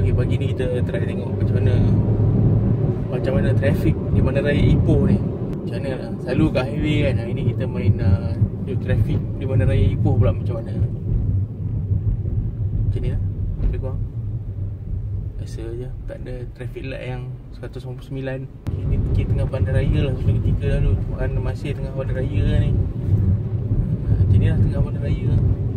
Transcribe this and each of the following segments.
Okay, pagi ni kita try tengok macam mana trafik di Bandaraya Ipoh ni. Macam mana lah, selalu kat highway kan. Hari ni kita main trafik di Bandaraya Ipoh pula macam mana. Macam ni lah, lebih kurang. Biasa je, tak ada traffic light yang 199. Ini kita tengah Bandaraya lah, sudah ketika lalu. Kerana masih tengah Bandaraya ni. Macam ni lah, tengah Bandaraya.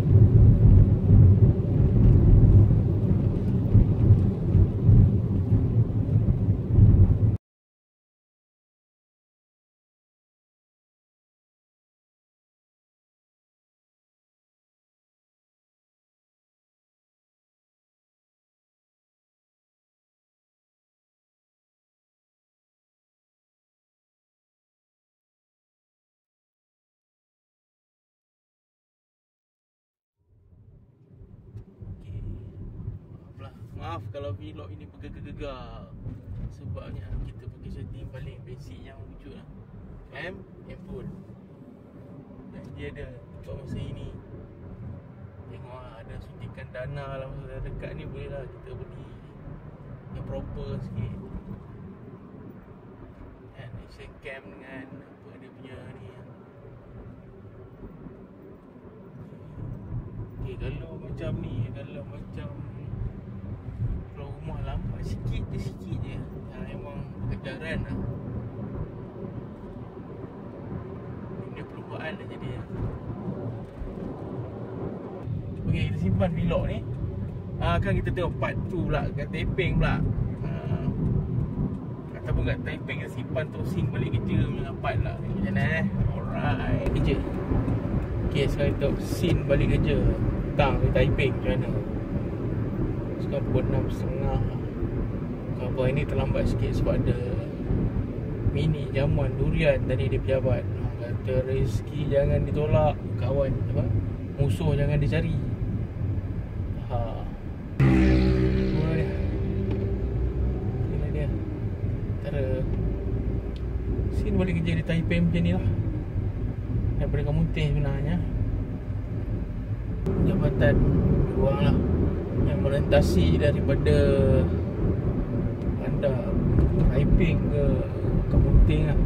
Maaf kalau vlog ini bergegar-gegar. Sebabnya kita pakai setting paling basic yang wujud lah. Handphone. Dan dia ada untuk masa ini. Tengok lah, ada suntikan dana lah masa dekat ni, boleh lah kita beli yang proper sikit. And action cam dengan apa dia punya ni. Okay, kalau macam ni, kalau macam rumah lambat sikit je memang kejaran lah. Ini perubahan dah jadi lah. Okay, kita simpan vlog ni. Kan kita tengok part 2 pula kat Taiping pula. Ataupun kat Taiping kita simpan tu scene balik kerja punya part lah. Macam mana alright, kerja. Okay, sekarang kita tengok scene balik kerja petang di Taiping macam mana. Sekarang pukul 6.30. Khabar ini terlambat sikit sebab ada mini jamuan durian tadi dia pejabat. Kata rezeki jangan ditolak, kawan apa? Musuh jangan dicari. Itulah dia. Inilah dia. Antara scene balik kerja di Taipei macam ni lah. Daripada Kampung Teh sebenarnya. Jabatan ruang lah yang melintasi daripada bandar Taiping ke Kampung Teh lah.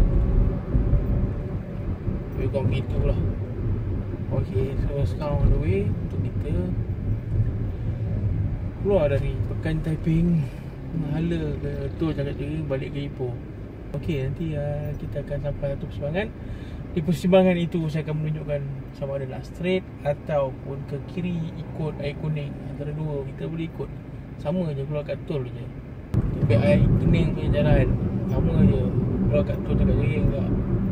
Lebih kurang begitu lah. Okay, so sekarang on the way untuk kita keluar dari Pekan Taiping, Mahala ke Tua Jagat Diri, balik ke Ipoh. Okay, nanti kita akan sampai satu persimpangan. Di persimpangan itu saya akan menunjukkan sama ada nak straight ataupun ke kiri ikut air kuning. Antara dua kita boleh ikut. Sama je, keluar kat tol je. Tapi air kuning punya jalan sama je, keluar kat tol Jagat Diri enggak.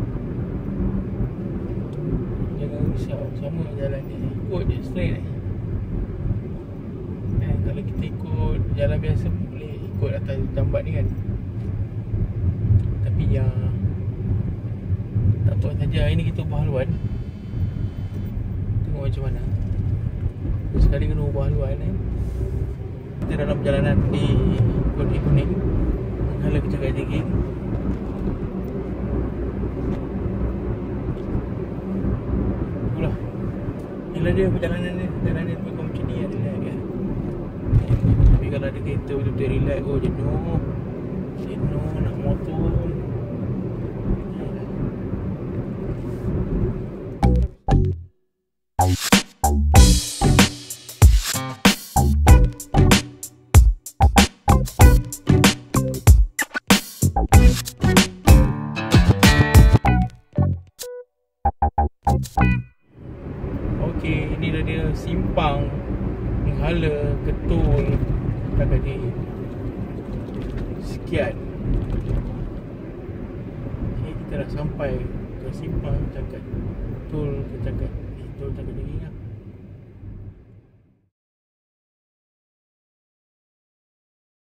Jangan risau, sama jalan dia. Ikut je straight kalau kita ikut jalan biasa boleh ikut atas jambat ni kan. Tapi yang tak tahu saja hari ni kita ubah haluan. Tengok macam mana. Sekali kena ubah haluan Kita dalam perjalanan di Kota Kuning, Mahala ke Jagat Diri. Itulah. Inilah dia perjalanan dia. Perjalanan dia lebih macam ni lah, relax kan. Tapi kalau ada kereta betul-betul relax, oh jenuh nak motor. Okey, inilah dia simpang Mahala Ketul Jagat Diri. Sekian. Okay, kita dah sampai ke simpang Jagat Ketul ke Jagat Diri lah.